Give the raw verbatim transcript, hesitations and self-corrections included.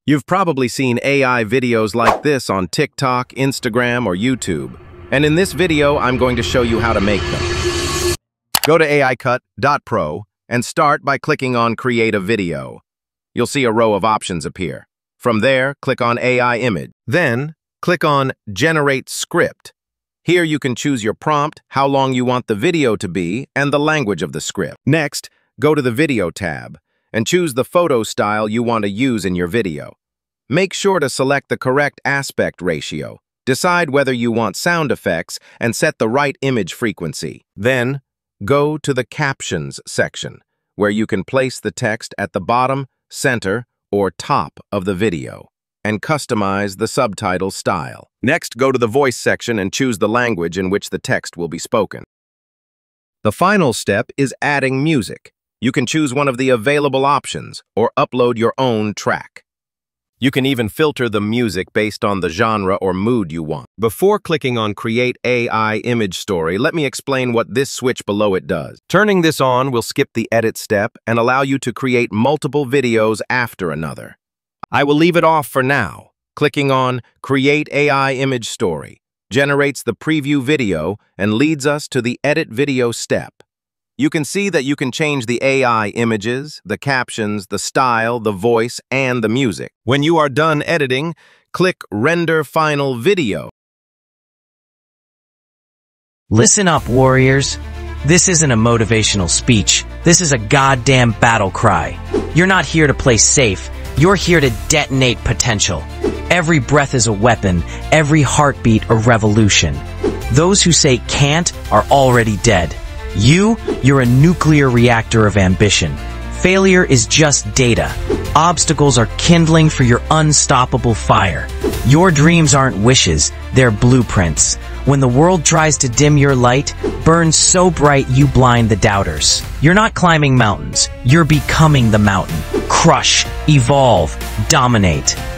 You've probably seen A I videos like this on TikTok, Instagram, or YouTube. And in this video, I'm going to show you how to make them. Go to A I C U T dot pro and start by clicking on Create a Video. You'll see a row of options appear. From there, click on A I Image. Then, click on Generate Script. Here you can choose your prompt, how long you want the video to be, and the language of the script. Next, go to the Video tab and choose the photo style you want to use in your video. Make sure to select the correct aspect ratio. Decide whether you want sound effects and set the right image frequency. Then, go to the Captions section, where you can place the text at the bottom, center, or top of the video, and customize the subtitle style. Next, go to the Voice section and choose the language in which the text will be spoken. The final step is adding music. You can choose one of the available options or upload your own track. You can even filter the music based on the genre or mood you want. Before clicking on Create A I Image Story, let me explain what this switch below it does. Turning this on will skip the edit step and allow you to create multiple videos after another. I will leave it off for now. Clicking on Create A I Image Story generates the preview video and leads us to the Edit Video step. You can see that you can change the A I images, the captions, the style, the voice, and the music. When you are done editing, click Render Final Video. Listen up, warriors. This isn't a motivational speech. This is a goddamn battle cry. You're not here to play safe. You're here to detonate potential. Every breath is a weapon, every heartbeat a revolution. Those who say can't are already dead. You, you're a nuclear reactor of ambition. Failure is just data. Obstacles are kindling for your unstoppable fire. Your dreams aren't wishes, they're blueprints. When the world tries to dim your light, burn so bright you blind the doubters. You're not climbing mountains, you're becoming the mountain. Crush, evolve, dominate.